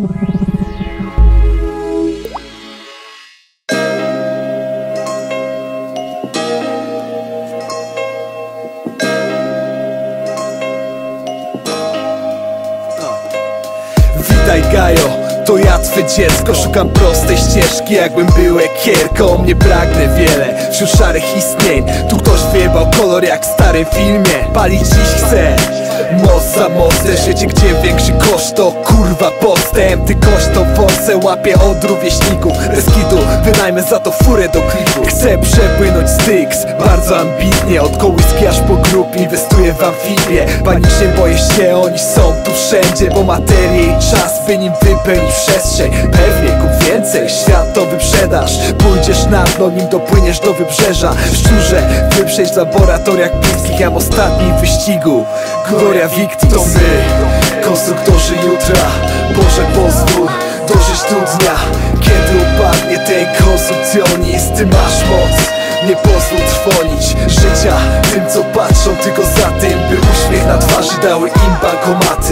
Witaj Gajo, to ja twe dziecko. Szukam prostej ścieżki, jakbym był ekierką. Nie pragnę wiele wśród szarych istnień. Tu ktoś wyjebał kolor jak w starym filmie. Palić dziś chcę moc za mocę. Życie, gdzie większy koszt to kurwa postęp. Ty koszt to force łapie od rówieśników. Bez kitu wynajmę za to furę do klipu. Chcę przepłynąć z Styx, bardzo ambitnie. Od kołyski aż po grób inwestuję w amfibię. Panicznie boję się, oni są tu wszędzie. Bo materię i czas, by nim wypełnić przestrzeń. Pewnie kup więcej, świat to wyprzedasz. Pójdziesz na dno, nim dopłyniesz do wybrzeża. Szczurze, wyprzeć w laboratoriach bliskich. Jam ostatni w wyścigu, gloria victi. To my, konstruktorzy jutra. Boże pozwól dożyć tu dnia, kiedy upadnie ten konsumpcjonizm. Ty masz moc, nie pozwól trwonić życia tym, co patrzą tylko za tym, by uśmiech na twarzy dały im bankomaty.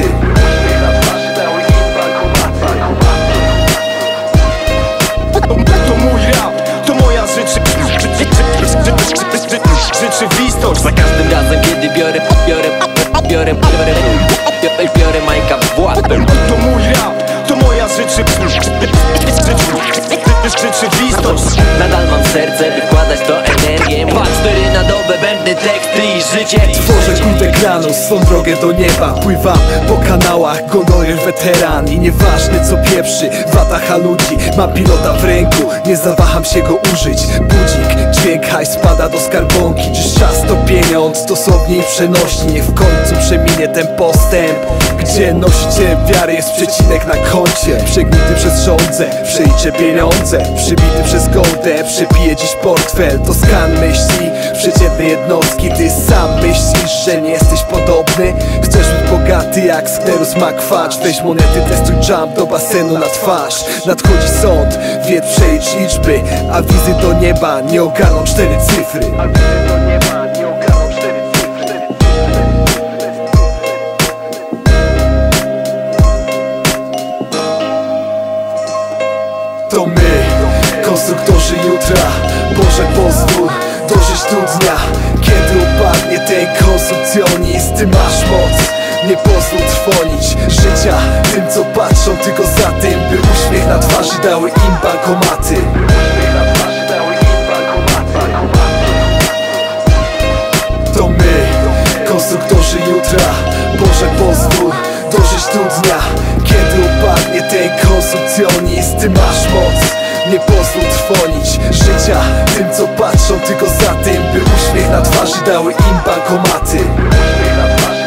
To mój rap, to moja rzeczywistość. Za każdym razem, kiedy biorę Majka w łapę. To mój rap, to moja rzeczywistość. Nadal mam serce, by wkładać to energię. 2-4 na dobę, bębny teksty i życie. Tworzę kult ekranu, swą drogę do nieba. Pływam po kanałach, gondolier weteran. I nieważne co pieprzy, watacha ludzi. Mam pilota w ręku, nie zawaham się go użyć. Budzik, dźwięk, hajs spada do skarbonki. Czyż czas to pieniądz, stosownie i przenośni. Niech w końcu przeminie ten postęp, gdzie nosicielem wiary jest przecinek na koncie. Przegnity przez żądzę, przeliczę pieniądze. Przybity przez goldę, przebije dziś portfel. To skan myśli przeciętnej jednostki. Ty sam myślisz, że nie jesteś podobny. Chcesz być bogaty jak Sklerus McFudge. Weź monety, testuj jump do basenu na twarz. Nadchodzi sąd, wiedz przelicz liczby. A wizy do nieba nie ogarną 4 cyfry. To my, konstruktorzy jutra. Boże pozwól dożyć tu dnia, kiedy upadnie ten konsumpcjonizm. Ty masz moc, nie pozwól trwonić życia tym, co patrzą tylko za tym, by uśmiech na twarzy dały im bankomaty. To my, konstruktorzy jutra. Boże pozwól dożyć tu dnia, kiedy upadnie ten konsumpcjonizm. Ty masz moc, nie pozwól trwonić życia tym, co patrzą tylko za tym, by uśmiech na twarzy dały im bankomaty.